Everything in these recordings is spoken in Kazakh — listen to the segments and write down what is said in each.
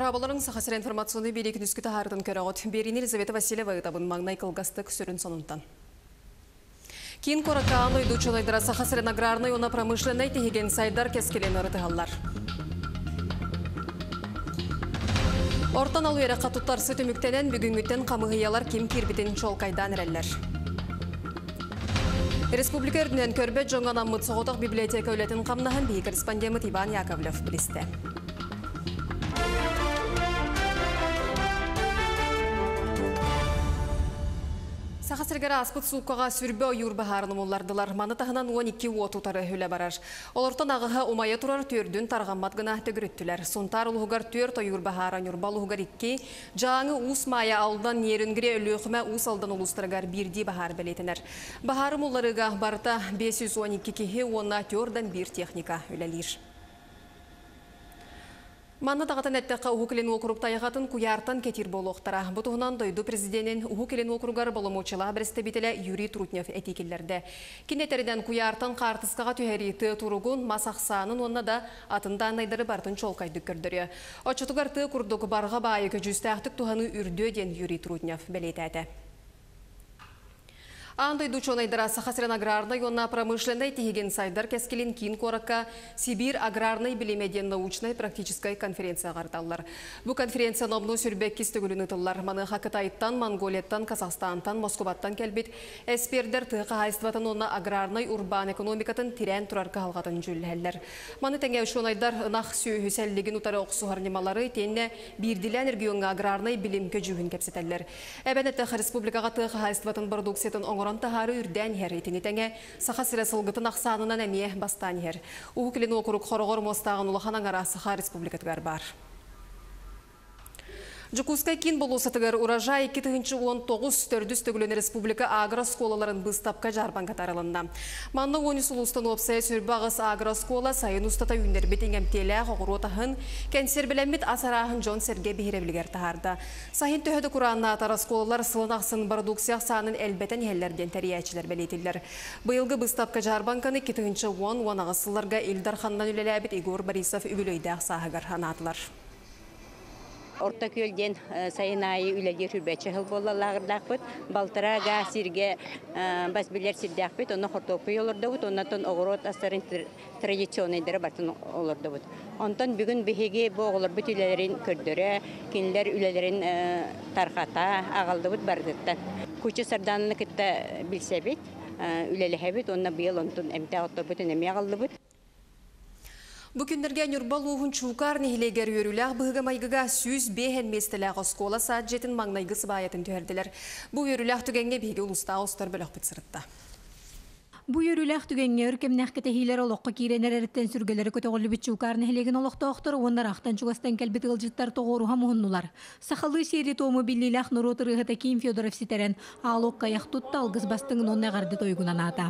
Арабаларын сахасыр информационный береkin үскі тағардың көріғыт. Берін Елизавета Васильева ұтабын маңнай қылғастық сүрін сонынтан. Кейін қораққағаны үйдучылайдыра сахасырын аграрный оны промышленный тегеген сайдар кескелен ұрытығалар. Ортан алу әрі қатуттар сүт үміктенен бүгінгіттен қамығыялар кем кербітін шолқайдан әрәллер. Республика өрдінен көрбет жоңған аммыт соғытық библиотека өлетін қамнағын бей корреспондемет Иван Яковлев білісті. Сахасыргара аспыт суққаға сүрбе ойыр бағарының олардылар. Маны тағынан 12 отутары өлі барар. Олортан ағыға умайы тұрар төрдін тарғамат ғына төгіріттілер. Сонтар ұлғығар 4 ойыр бағаран үрбал ұлғығар 2, жаңы ұс мая алдан нерінгіре өліғіме ұс алдан ұлыстырғар бірді бағар білетінер. Бағарым оларыға барта 512 кеге онна төрдан бір техника өлелер. Манна тағатын әттіққа ұғықылен оқырып таяғатын күяртан кетір болуқтара. Бұтығынан дойду президентін ұғықылен оқырғар болымочыла бірісті бітілі Юрий Трутнев әтекелерді. Кенетерден күяртан қартысқаға түйәреті тұрығын масақсанын онына да атында найдары бартын чолқайды көрдірі. Очытығарты күрдігі барға байы көжісті әқтік тұғаны үрдеден Юрий Трутнев бәлеті. Андай дучонайдыра сахасырын аграрный, онна промышленный тегеген сайдар кескелен кейін қораққа Сибирь аграрный білемеден научной практической конференция ғарталар. Бұл конференция номну сүрбек кестігілін ұтылар. Маны Хакытайттан, Монголияттан, Казахстантан, Москваттан кәлбет. Әспердер тұғы айстыватын онна аграрный урбан экономикатын тирен тұрарқа алғатын жүләлер. Маны тәңе үшонайдар нақ сүйі сәллеген ұтары оқсуғарнемалары тенне бірділен ергіонға аграрный білім көжігін кәпсетәлер. Әбәнетті республикаға тұғы айстыватын продукциятын Оран тахары үрдән хер етінетәңе сахасыра сылғытын ақсанынан әмие бастан хер. Уғықылен оқырық қорғыр мостағын ұлықанан ара Саха республикатығар бар. Жукускай кин болу сатығыр уражай 2019 төрдіс төгілін республика агросколаларын бұстапқа жарбан қатарылында. Манны 10 ұлыстан опсай сүрбағыз агроскола сайын ұстата үйіндер бетің әмтелі қоғыротағын кәнсер біләмет асарағын Джон Серге бейревлігер тағарды. Сайын төхеді құранна атарасколалар сылын ақсын продукция санын әлбәтен елдерден тәриячілер бәлетілер. Бұйылғы бұстапқа жарбанканы 2010 ағысыларға Илдар Ханнан үлеләбет Игор Борисов үбілөйді ақсағығыр анатылар. Орта көлден сайын айы үләдер үрбәтші ғыл болалағырдақ бұд. Балтыра ға сирге бас білер сирдәқ бұд. Оны қортопы олырды бұд. Оннатын оғырот астарын традиционайдары бартын олырды бұд. Онтан бүгін бігеге бұл олыр бұд үләлерін көрдірі, кенілер үләлерін тарқата ағалды бұд бардыттан. Күші сарданыны күтті білсе бұд, үләлі бұд. Онна бұйыл онтын әмті ағытты бұд, әме ағалды бұд. Бүкіндерген үрбал уғын чуқар нехілегер өріләғ бұғыға майғыға сүз бейхен местіләғ оскола саат жетін маңнайғы сыбайатын түйерділер. Бұл өріләғ түгенге бейгі ұлыста ауыстар бөліқ бұтсырытта. Бұл өріләғ түгенге үркемнәқ кәтәхейлер олыққа кейренер әріттен сүргелері көтіғылы бүт чуқар нехілеген олықта оқтыр, ондар ақтан чуғастан кәлбеті ғылжыттар тоғыруға мұғыннулар. Сақалы сері тоғы біліләқ нұротыр ғыта Ким Федоров ситерен алық қаяқ тұтты алғыз бастыңын онна ғарды тойгунан ата.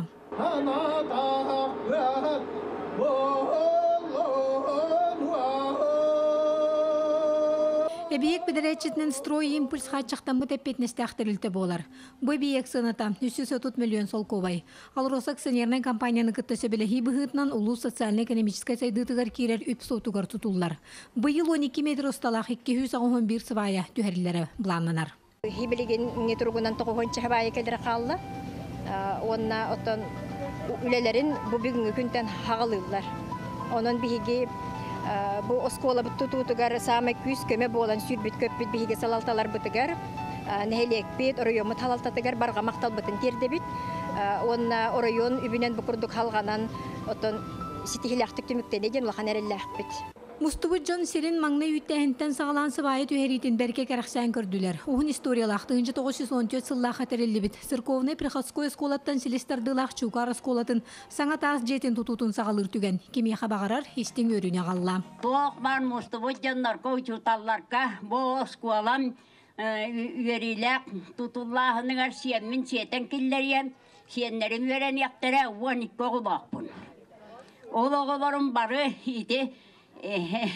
Эбиек бедеречетнен строй импульс хатчақтан бұт әппетнесті ақтырылты болар. Бұй бейек сыната 330 миллион сол ковай. Ал Росакционерный компанияны күттісі білі хибығытнан ұлу социально-экономическай сайдытығар кейрер үп соутығар тұтулар. Бұйыл 12 метр ұсталақ 211 сывая түхәрілері бұланнанар. Хибілеген не тұрғынан тоғығыншы хабайы кәдірі қалды. Онна отын үлелерін бұл бүгінгі күнтен хағалылар. Onun bihigi bu oskola tutugar sama küs köme bolan sürbüt köpbüt bihigi salaltalar butugar nehelek bit oroyon talaltatıgar barga maktal butun terdebit on oroyon übünen bukurduk halganan oton sitihilaktık tümükten egen ulakan erellahbit. Мустубут Джон Сирин маңны үттәһінтен сағалан сыбайы түйәретін бәрке кәрәқсән көрділер. Оғын историялақты 1914 сыллақ әтірелі бит. Церковный приходской сколаттан селестардылақ чуқар сколатын саңа таас жетін тұтутын сағалыр түген. Кемеға бағарар, естің өріне қалла. Тоқ бар Мустубут Джоннар көйтуталларқа бұл сколам үйеріләк тұтуллағынығар сиемін сиетен келлерен сиенлерін өрен яқтыра 12 оғылақпын. Ол оғыларым бары еді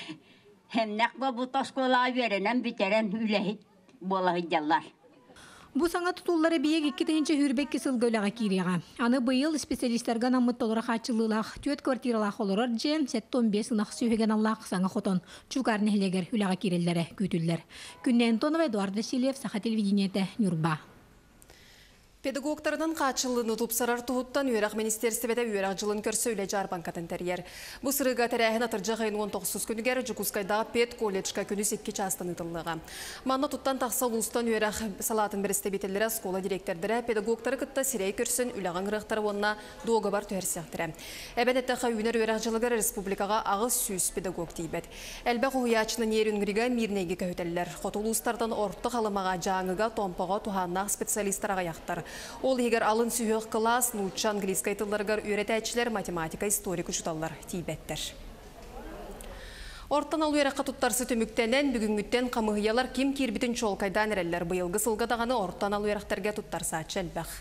hem nakba bu toskola verenen biteren ülehit bola hidallar. Бу саңа тутуллары биек 2-нче хүрбекке сылгылага кирига. Аны быйыл специалисттарга намыттолора хачылылах, төт квартиралах олорор же, 7-15 сынақ сүйген Аллах саңа хотон, чугар нехлегер хүлага кирелләре күтүлләр. Күннен Тонова, Эдуард Васильев, Саха телевидениете, Нюрба. Педагогтардан қачылыны тұпсарар тұғыттан үйрақ министерстебеде үйрақ жылын көрсі үлі жарбанкатын тәрер. Бұл сырыға тәрәхін атыржа қайын 19 күнігер Жукускайдағы пет колледжка күні секке частын ұтылыға. Манна тұттан тақса ұлыстан үйрақ салатын бірісті бетелері скола директордері педагогтары күтті сирей көрсін үліған ғырықтары онына доғы бар түйерсіқтірі. Әбәнеттіға үйінер үйрақ жылығыр республикаға ағыз сүйіс педагог дейбет. Әлбәқ ұячының ерінгіриға мирнеге көйтелілер. Қотулыстардан орты қалымаға жаңыға томпаға туғаннақ специалистарға яқтар. Ол егер алын сүйіқ класс, нұлтшы английскай тылларғар үйретәчілер, математика, историк ұшыталар тейбеттер. Ортан алу ераққа тұттарсы төміктенен бүгінгіттен қамығыялар кем кербітін чолқайдан әрелер бұйылғы сылғадағаны ортан алу ерақтарға тұттарса чәлбәқ.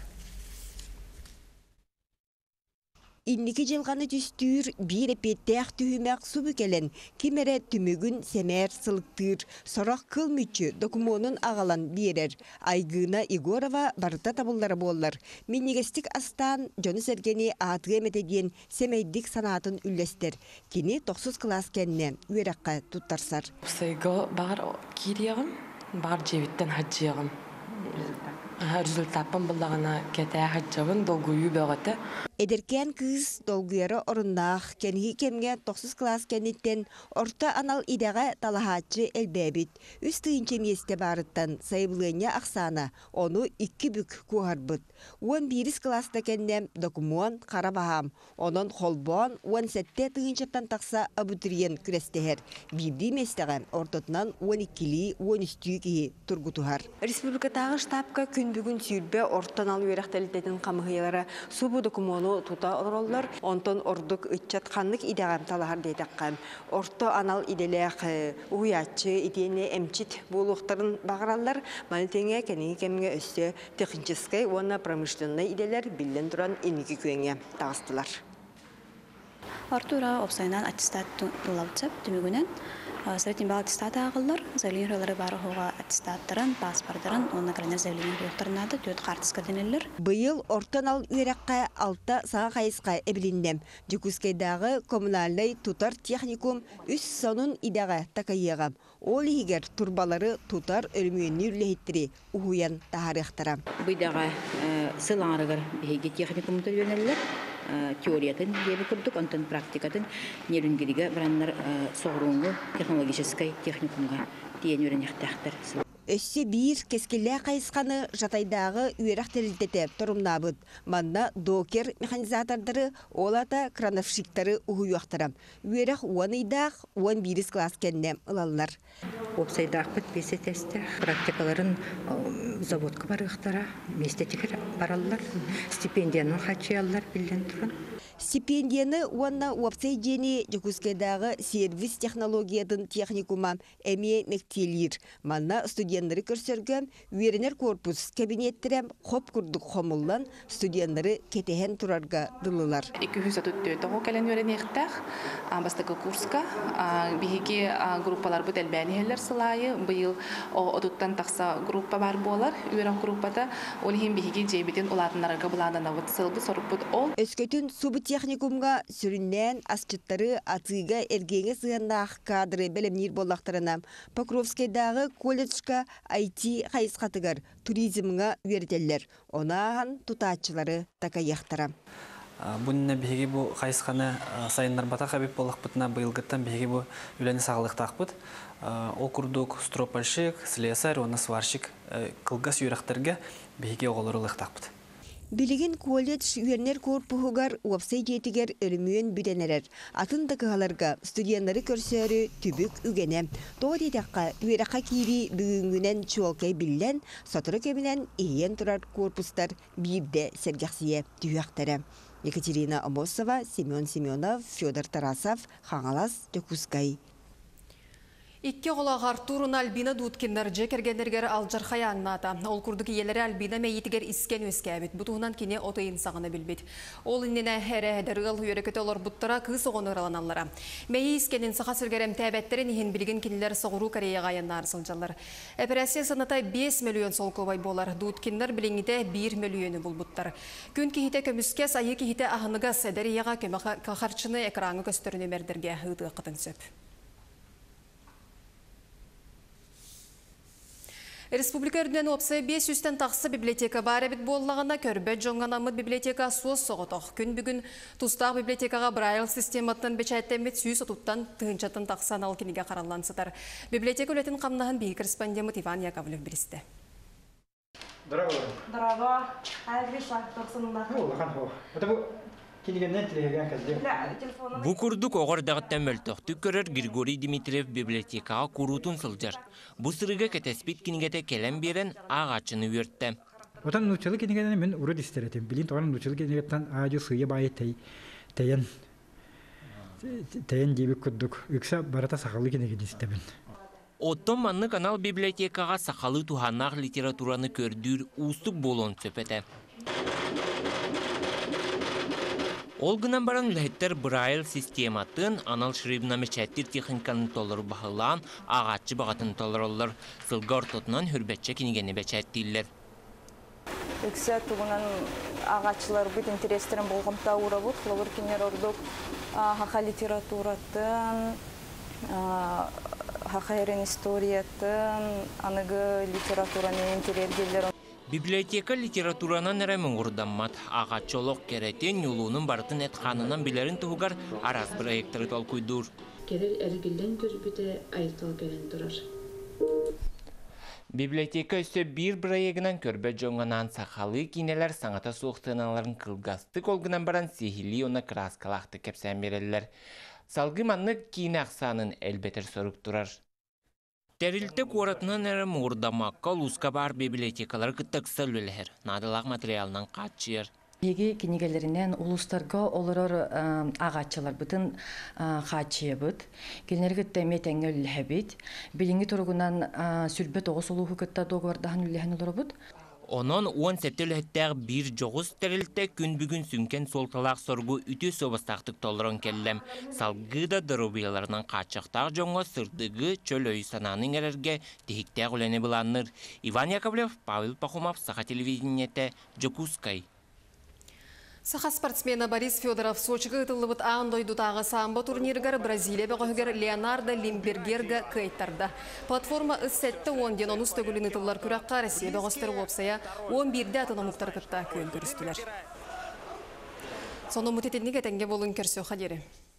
Инники жылғаны түстүр бир эпеттех түйімәк субыкелен кемере түмігін семер сылықтыр, сорақ кыл мүтчі документын ағалан берер. Айгына Игорова барыта табыллары боллар. Миннегестік астан жоны сәргені атығы метеден семейдік санатын үллестер. Кені 9 класс кәнне үйераққа тұттарсар. Сайғы бар кириягым, бар жевіттен хаджиягым. Результатпын бұллағына кәтә хаджабын долгую бәғаты. Эдеркен кыз долгуяры орыннақ, кәнгі кемге 9 класс кәнеттен орта анал идеға талахатчы әлбәбіт. Үс түйінче месте барыттан сайбылыня ақсана, оны 2 бүк куғарбыт. 11 класста кәннем документ қара бағам, онын холбон 17 түйінчеттен тақса абутуриен күрестігер. Бирді местеғам ортатынан 12-ли 13-ті кейі тұргутуғар. Республикатағы штабқа күн бүгін сүйірбе ортан алу ерақталитетін қамығылары субу документу тута олар, онтон ордук ытчат ханнык идегам талахар дейдаққам. Орто анал иделек уятчы, идене эмчит болуқтарын бағыралар, манетеңе кәнеге кемге өсті техническай, оны промышленный иделер билен туран инеки күйеңе тағыстылар. Артура опсайнан аттестат тулавцап түмігінен Средний балл аттестата ағылар, заявлениялары бары хоға аттестаттарын, паспорттарын, онына кәліне заявление қойықтарынады, төт қартысқа денелер. Бұйыл ортан ал үйраққа алта саға қайысқа әбіліндем. Жукускайдағы коммунальный тутар техникум үс сонун идаға такайығам. Ол егер турбалары тутар өлмүйені үрлехеттірі ұхуян тахарықтарам. Бұйдаға сылаңарығыр бейге техникумды жөнелілер. Теориятын дебі күрдік, онтын практикатын нерінгеріге біранлар соғыруңғы технологическай техникумға дейін өрен яқтақтар. Өссе бір кескелі қайысқаны жатайдағы үйерақ тәрілдеті тұрымнабыд. Манна докер механизатордары, олата крановшиктары ұғыуақтарам. Үйерақ 10-айдақ 11 класс кәннем ұлалылар. Опсайдақ бұд бесе тесті. Практикаларын заводқа барықтара, местетікер баралылар. Стипендияның қачыялылар білден тұрын. Стипендияны уанна уапсайдені Жукускайдағы сервис технологиядың техникума әме мектелер. Манна студенттері көрсергем, үйерінер корпус кабинеттерем хоп күрдік хомыллан студенттері кетеген тұрарға дылылар. 234 кәлен өрен ектәқ, бастығы курска, бейге группалар бұд әлбәнігелер сылайы, бұйыл одуттан тақса группа бар болар, үйерен группада, ол ең бейге жейбеден ұладынларға бұладан авыд сылғы сорып бұд ол. Өскөтін субы техникумға сүріннен асчыттары атыға әргеңі сығандақ кадры бәлемнер болақтарынан Покровскайдағы колледжка IT қайысқатығар туризмға верделер. Онаған тұтатшылары такаяқтара. Бұнына беге бұл қайысқаны сайындар бата қабеп болақ бұтына бұйылғыттан беге бұл үләні сағылықтақ бұд. Ол күрдік стропальшик, слесарь, оны сварщик қылғас үйрақтарға беге оғылырылықтақ бұд. Билигин колледж үйернер корпуғығар уапсай жетігер өлімүйен бүденерер. Атын дақығаларға студенттары көрсері түбік үгене. Тоғы детаққа үйераққа кейри бүгінгінен чуалкай білден, сатыры кемінен иен тұрар корпустар бейбде сәргәқсие түйяқтары. Екатерина Амосова, Семен Семенов, Федор Тарасов, Хаңалас, Жукускай. Икки қолағар турын Альбина Дудкиннар жекергенергер алжар хаянната. Ол күрдік елері Альбина мәйетігер искен өскәбет. Бұтуғынан кене отайын сағыны білбет. Ол иннені әрі әдірғыл үйерекеті олар бұттыра кыз оғын ұраланалары. Мәйе искенін сақа сілгерем тәбәттерін ехін білген кенелер соғыру Кореяға яннар сылжалар. Операция санатай 5 миллион сол көбай болар. Дудкиннар біліңіде 1 миллионы бұл бұттар. Күн кейіте көміске сайы кейіте ағыныға сәдәрияға көмі қақарчыны экраны көстіріне мәрдерге ұйды қытын сөп. Республика үрден опсы 500-тен тақсы библиотека бар әбіт боллағына көрбет жоңғанамыд библиотека соз соғытық. Күн бүгін тұстақ библиотекаға Braille систематтан бечәттемет сүйіс отуттан тұғынчаттан тақсан ал кенеге қаралансытар. Библиотека өлетін қамнағын бей корреспондент Иван Яковлев білісті. Драго, айгриша, тоқсынында. Бу курдук оғырдағыттан мөлтіқті көрір Григорий Дмитриев библиотекаға курутун сылжар. Бу сырыға кәтәспет кенігеті келен берен ағачыны өртті. Отан нучылы кенігеден мен ұры дистеретім. Білін тоғын нучылы кенігеттен ағачы сүйе байы тәйен дейбік күрдік. Үксі барата сақалы кенігеді істебін. Оттон манны канал библиотекаға сақалы туханнақ литератураны көрдір ұстық болуын сөпеті. Олгынан баран үләттер Braille систематын анал шрибна мечәттір техниканы толыр бағылан ағатчы бағатын толыр олар. Сылға ортотынан хүрбәтче кенегені бәчәттілер. Үксі тұғынан ағатчылар бүт интерестерін болғымта ұра бұд. Қылығыр кенер ордық хақа литературатын, хақа ерен историятын, анығы литератураны интерергелер. Библиотека литературанан әрәмін ғұрдаммат. Ағатчолық керетен юлуының бартын әтқанынан білерін тұғығар арас проекторы тол көйдір. Керер әргілден көрбіті айтыл келен тұрар. Библиотека үсі бір проегінен көрбет жоңғанан сақалы кейнелер саңата суықтығыналарын қылғасты қолғынан баран сехили оны краскалақты кәпсән берелер. Салғы манны кейіне ақсанын әлбетер сорып тұрар. Тәрілті қоратынан әрім ұрдамаққа лұсқа бар библиотекалар күттіксіл өлігер. Надылақ материалынан қатшыр. Еге кенегелерінен ұлыстарға олырыр ағатчылар бұтын қатшыя бұд. Келінер күтті метәңі өлігі бұд. Білінгі тұрғынан сүрбет оғыз ұлығы күтті доғырдағын өліген олыр бұд. Онон 17 өліттәғ бір жоғыз тәрілті күн бүгін сүнкен солталақ сорғы үті собастақтық толырын келлем. Салғыда дұрубияларынан қатшықтақ жоңға сырдығы чөл өй сананың әрерге тегіктәғ өлені бұланыр. Иван Яковлев, Павел Пахомов, Саха телевидениеті, Джокускай. Саха спортсмена Борис Федоров Сочиға ұтылыбыт ағындойдутағы самбо турниргар Бразилия бағығыр Леонардо Лимбергерга кайттарды. Платформа үссетті 10-ден 10 төгілін ұтылар күраққа Россия бағыстыры опсая 11-де атынамықтар күтті көн көрістілер. Соны мұтетіннеге тәнге болын көрсі қадері.